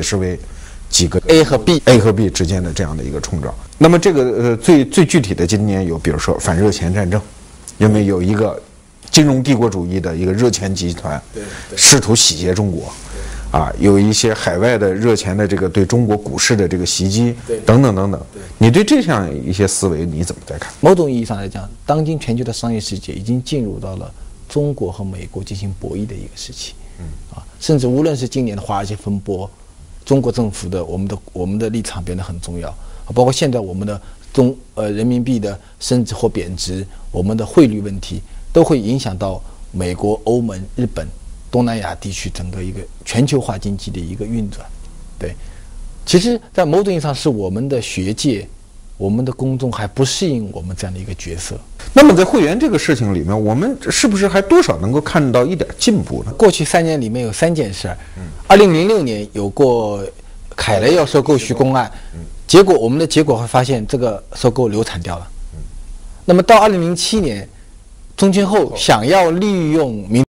解释为几个 A 和 B 之间的这样的一个冲撞。那么这个最具体的今年有，比如说反热钱战争，因为有一个金融帝国主义的一个热钱集团试图洗劫中国。有一些海外的热钱的这个对中国股市的这个袭击，等等等等。你对这样一些思维你怎么在看？ 某种意义上来讲，当今全球的商业世界已经进入到了中国和美国进行博弈的一个时期。甚至无论是今年的华尔街风波，中国政府的我们的立场变得很重要，包括现在我们的人民币的升值或贬值，我们的汇率问题都会影响到美国、欧盟、日本。东南亚地区整个一个全球化经济的一个运转，对，其实，在某种意义上是我们的学界、我们的公众还不适应我们这样的一个角色。 那么在会员这个事情里面，我们是不是还多少能够看到一点进步呢？ 过去3年里面有3件事，2006年有过凯雷要收购徐公案，结果我们的结果会发现这个收购流产掉了。那么到2007年，中青后想要利用